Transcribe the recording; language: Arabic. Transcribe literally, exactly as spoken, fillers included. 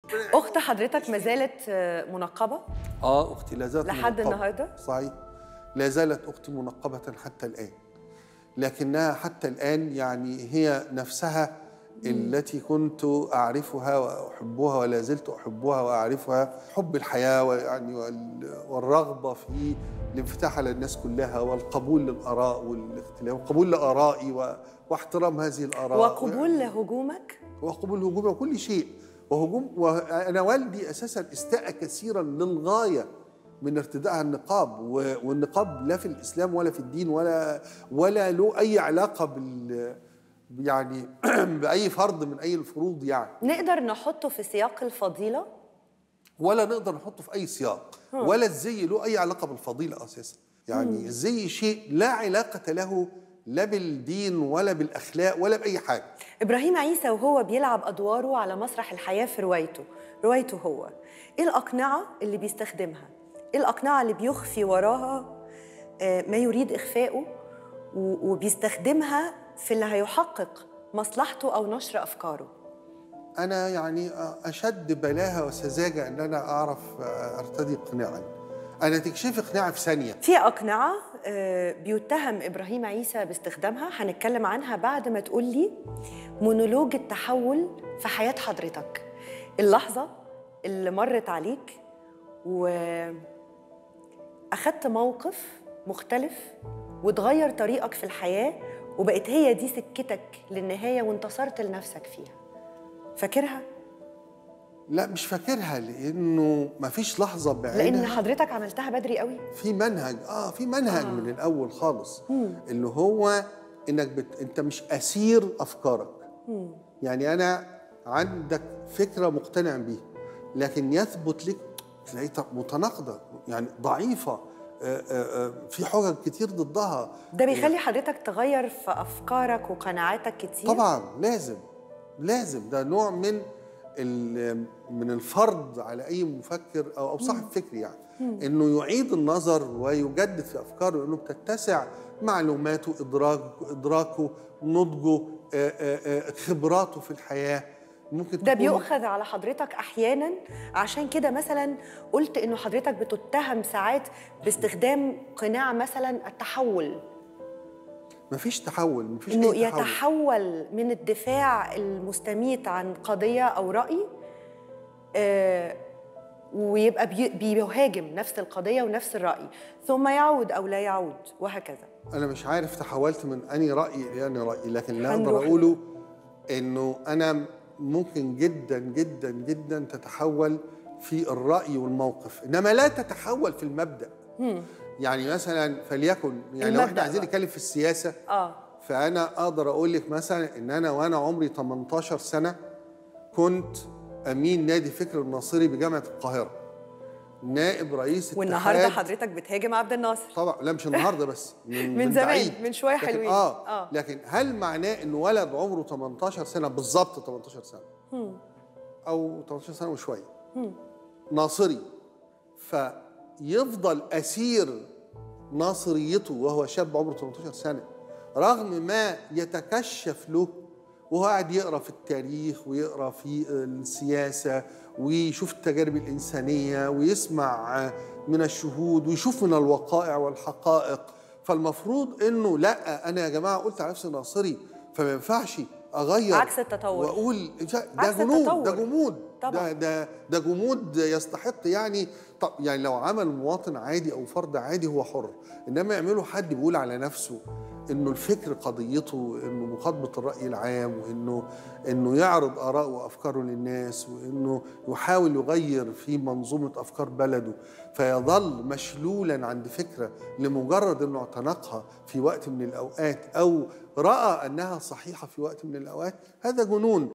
اخت حضرتك ما زالت منقبه؟ اه اختي لا زالت لحد منقبة. النهارده؟ صحيح، لا زالت اختي منقبه حتى الان، لكنها حتى الان يعني هي نفسها التي كنت اعرفها واحبها ولا زلت احبها واعرفها، حب الحياه ويعني والرغبه في الانفتاح على الناس كلها والقبول للاراء والاختلاف والقبول لارائي واحترام هذه الاراء وقبول هجومك؟ وقبول هجومي وكل شيء. وهجوم، وانا والدي اساسا استاء كثيرا للغايه من ارتداء النقاب، والنقاب لا في الاسلام ولا في الدين ولا ولا له اي علاقه بال يعني باي فرض من اي الفروض يعني. نقدر نحطه في سياق الفضيله؟ ولا نقدر نحطه في اي سياق، ولا الزي له اي علاقه بالفضيله اساسا. يعني الزي شيء لا علاقه له لا بالدين ولا بالاخلاق ولا باي حاجه. ابراهيم عيسى وهو بيلعب ادواره على مسرح الحياه في روايته، روايته هو، ايه الاقنعه اللي بيستخدمها؟ ايه الاقنعه اللي بيخفي وراها ما يريد اخفائه وبيستخدمها في اللي هيحقق مصلحته او نشر افكاره؟ انا يعني اشد بلاهه وسذاجه ان انا اعرف ارتدي اقناعا. انا تكشفي اقناع في ثانيه. في اقنعه بيتهم ابراهيم عيسى باستخدامها، هنتكلم عنها بعد ما تقول لي مونولوج التحول في حياه حضرتك، اللحظه اللي مرت عليك واخدت موقف مختلف وتغير طريقك في الحياه وبقت هي دي سكتك للنهايه وانتصرت لنفسك فيها. فاكرها؟ لا مش فاكرها، لانه ما فيش لحظه بعينها، لان حضرتك عملتها بدري قوي. في منهج اه في منهج آه. من الاول خالص، مم. اللي هو انك بت... انت مش اسير افكارك. مم. يعني انا عندك فكره مقتنع بيها، لكن يثبت لك تلاقيها متناقضه، يعني ضعيفه، آآ آآ في حجج كتير ضدها. ده بيخلي حضرتك تغير في افكارك وقناعاتك كتير؟ طبعا لازم لازم ده نوع من من الفرض على اي مفكر او او صاحب فكر، يعني مم. انه يعيد النظر ويجدد في افكاره، انه بتتسع معلوماته، ادراكه ادراكه نضجه، آآ آآ خبراته في الحياه. ممكن ده بيؤخذ على حضرتك احيانا، عشان كده مثلا قلت انه حضرتك بتتهم ساعات باستخدام قناع مثلا التحول. مفيش تحول، مفيش إنه أي تحول. يتحول من الدفاع المستميت عن قضية أو رأي آه ويبقى بيهاجم نفس القضية ونفس الرأي، ثم يعود أو لا يعود وهكذا. أنا مش عارف تحولت من أني رأي لأني رأي، لكن اللي أقدر أقوله إنه أنا ممكن جدا جدا جدا تتحول في الرأي والموقف، إنما لا تتحول في المبدأ. هم. يعني مثلا فليكن يعني لو احنا عايزين نتكلم في السياسه، اه فانا اقدر اقول لك مثلا ان انا وانا عمري ثمانية عشر سنه كنت امين نادي فكر الناصري بجامعه القاهره، نائب رئيس اتحاد. والنهارده حضرتك بتهاجم عبد الناصر. طبعا لا مش النهارده بس، من, من, من زمان، من شويه حلوين. آه, اه لكن هل معناه ان ولد عمره ثمانية عشر سنه بالظبط ثمانية عشر سنه هم. او ثمانية عشر سنه وشويه هم. ناصري فيفضل اسير ناصريته وهو شاب عمره ثمانية عشر سنة، رغم ما يتكشف له وهو قاعد يقرأ في التاريخ ويقرأ في السياسة ويشوف التجارب الإنسانية ويسمع من الشهود ويشوف من الوقائع والحقائق. فالمفروض إنه لا، أنا يا جماعة قلت على نفسي ناصري فما ينفعش أغير عكس التطور وأقول ده جمود، ده جمود ده ده ده جمود يستحق يعني. طب يعني لو عمل مواطن عادي او فرد عادي هو حر، انما يعمله حد بيقول على نفسه انه الفكر قضيته انه مخاطبه الراي العام، وانه انه يعرض اراءه وافكاره للناس، وانه يحاول يغير في منظومه افكار بلده، فيظل مشلولا عند فكره لمجرد انه اعتنقها في وقت من الاوقات او راى انها صحيحه في وقت من الاوقات، هذا جنون.